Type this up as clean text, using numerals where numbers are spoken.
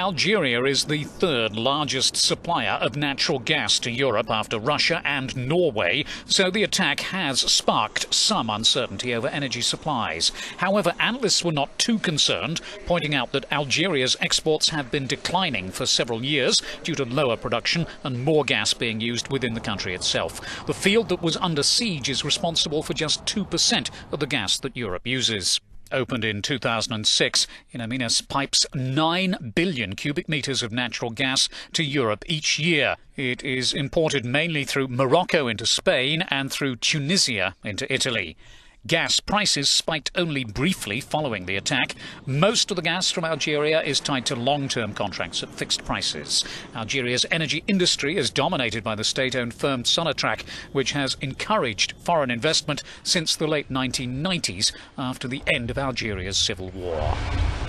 Algeria is the third largest supplier of natural gas to Europe after Russia and Norway, so the attack has sparked some uncertainty over energy supplies. However, analysts were not too concerned, pointing out that Algeria's exports have been declining for several years due to lower production and more gas being used within the country itself. The field that was under siege is responsible for just 2% of the gas that Europe uses. Opened in 2006, In Amenas pipes 9 billion cubic metres of natural gas to Europe each year. It is imported mainly through Morocco into Spain and through Tunisia into Italy. Gas prices spiked only briefly following the attack. Most of the gas from Algeria is tied to long-term contracts at fixed prices. Algeria's energy industry is dominated by the state-owned firm Sonatrach, which has encouraged foreign investment since the late 1990s after the end of Algeria's civil war.